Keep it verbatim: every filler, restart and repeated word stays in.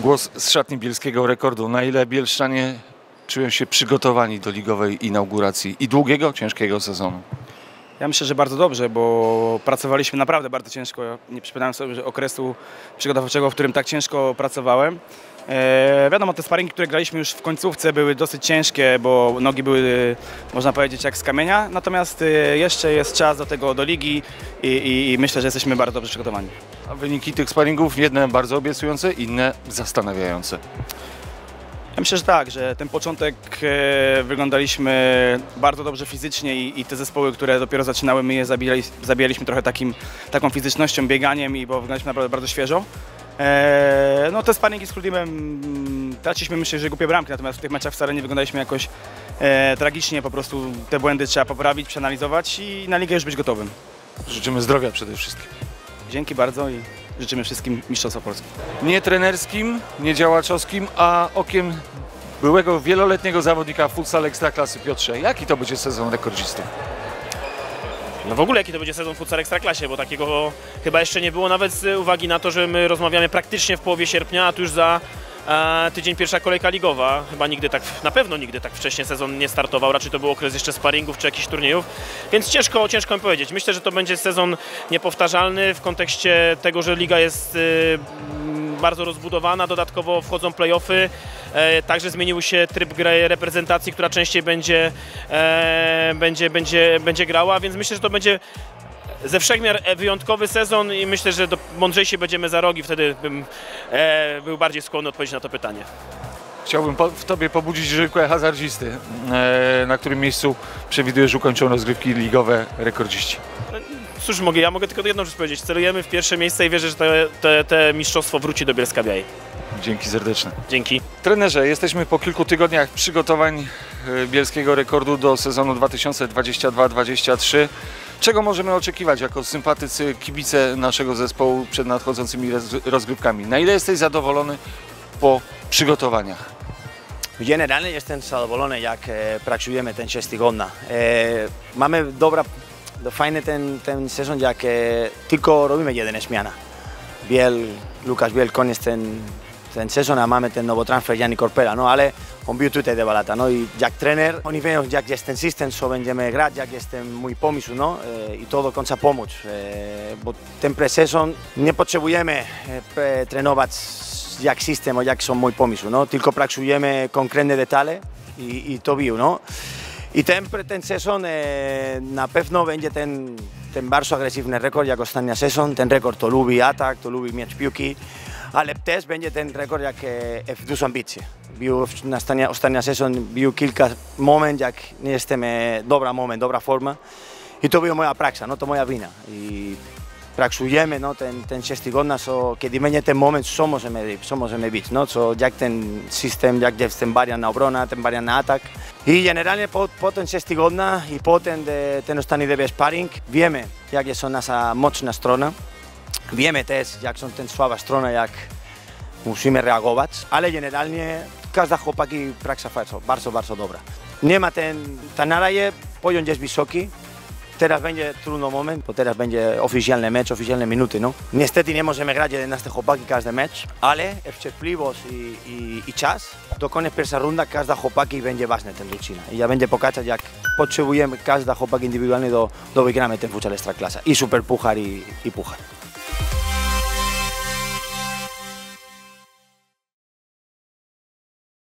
Głos z szatni bielskiego rekordu. Na ile bielszczanie czują się przygotowani do ligowej inauguracji i długiego, ciężkiego sezonu? Ja myślę, że bardzo dobrze, bo pracowaliśmy naprawdę bardzo ciężko. Nie przypominam sobie okresu przygotowawczego, w którym tak ciężko pracowałem. E, wiadomo, te sparingi, które graliśmy już w końcówce, były dosyć ciężkie, bo nogi były, można powiedzieć, jak z kamienia. Natomiast e, jeszcze jest czas do tego, do ligi i, i, i myślę, że jesteśmy bardzo dobrze przygotowani. A wyniki tych sparingów, jedne bardzo obiecujące, inne zastanawiające. Ja myślę, że tak, że ten początek e, wyglądaliśmy bardzo dobrze fizycznie i, i te zespoły, które dopiero zaczynały, my je zabijali, zabijaliśmy trochę takim, taką fizycznością, bieganiem, i bo wyglądaliśmy naprawdę bardzo świeżo. E, no te sparingi z Krulimem traciliśmy, myślę, że głupie bramki, natomiast w tych meczach wcale nie wyglądaliśmy jakoś e, tragicznie, po prostu te błędy trzeba poprawić, przeanalizować i na ligę już być gotowym. Życzymy zdrowia przede wszystkim. Dzięki bardzo i życzymy wszystkim mistrzostwa Polski. Nie trenerskim, nie działaczowskim, a okiem byłego wieloletniego zawodnika futsal Ekstraklasy. Piotrze, jaki to będzie sezon rekordzistów? No w ogóle jaki to będzie sezon w futsal Ekstraklasie, bo takiego chyba jeszcze nie było, nawet z uwagi na to, że my rozmawiamy praktycznie w połowie sierpnia, a tu już za e, tydzień pierwsza kolejka ligowa. Chyba nigdy tak, na pewno nigdy tak wcześnie sezon nie startował, raczej to był okres jeszcze sparingów czy jakichś turniejów, więc ciężko, ciężko mi powiedzieć. Myślę, że to będzie sezon niepowtarzalny w kontekście tego, że liga jest e, bardzo rozbudowana, dodatkowo wchodzą play-offy, e, także zmienił się tryb gry reprezentacji, która częściej będzie, e, będzie, będzie, będzie grała, więc myślę, że to będzie ze wszechmiar wyjątkowy sezon i myślę, że do, mądrzejsi będziemy za rok i wtedy bym e, był bardziej skłonny odpowiedzieć na to pytanie. Chciałbym po, w Tobie pobudzić zwykłe hazardzisty. E, na którym miejscu przewidujesz ukończą rozgrywki ligowe rekordziści? Cóż mogę, ja mogę tylko jedną rzecz powiedzieć. Celujemy w pierwsze miejsce i wierzę, że te, te, te mistrzostwo wróci do Bielska-Białej. Dzięki serdeczne. Dzięki. Trenerze, jesteśmy po kilku tygodniach przygotowań bielskiego rekordu do sezonu dwa tysiące dwudziestego drugiego dwudziestego trzeciego. Czego możemy oczekiwać jako sympatycy, kibice naszego zespołu przed nadchodzącymi rozgrywkami? Na ile jesteś zadowolony po przygotowaniach? Generalnie jestem zadowolony, jak e, pracujemy ten sześć tygodni. E, mamy dobra, fajny ten, ten sezon, jak e, tylko robimy jeden zmiana. Biel, Lukas Biel koniec ten, ten sezon, a mamy ten nowy transfer Gianni Corpela, no ale on był tutaj de balata, no i jak trener, oni wiedzą, jak jest ten system, co będziemy grać, jak jest ten mój pomysł, no e, i to do końca pomóc, e, bo ten pre-sezon nie potrzebujemy e, trenować jak system, o jak są mój pomysł, no tylko pracujemy konkretne detale i, i to był, no. I ten, ten sezon e, na pewno będzie ten, ten bardzo agresywny rekord, jak ostatni sezon. Ten rekord to lubi atak, to lubi mieć piłki, ale też będzie ten rekord, jak e, w dużą ambicje. Był na ostatni sezon, był kilka momentów, jak nie jestem e, dobra moment, dobra forma. I to była moja praksa, no to moja wina. I pracujemy, no, ten, ten sześć tygodni, so, kiedy będzie ten moment, co możemy, co możemy być, no, so, jak ten system, jak jest ten wariant na obrona, ten wariant na atak. I generalnie po, po ten sześć tygodni i po ten, de, ten ostatni debut sparring wiemy, jak jest nasza mocna strona, wiemy też, jak są ten słaba strona, jak musimy reagować, ale generalnie każda chłopaki praksa bardzo, bardzo dobra. Nie ma ten, ta na razie poziom jest wysoki. Teraz będzie trudny moment, bo teraz będzie oficjalny mecz, oficjalne minuty, no. Niestety nie możemy grać jedenaście chłopaki każdy mecz, ale cierpliwość i, i, i czas, do końca pierwsza runda każda chłopaki będzie ważna ten drużyna. I ja będę pokazać, jak potrzebujemy każda chłopak indywidualny do, do wygramy ten futsal Ekstraklasa i super puchar i, i puchar.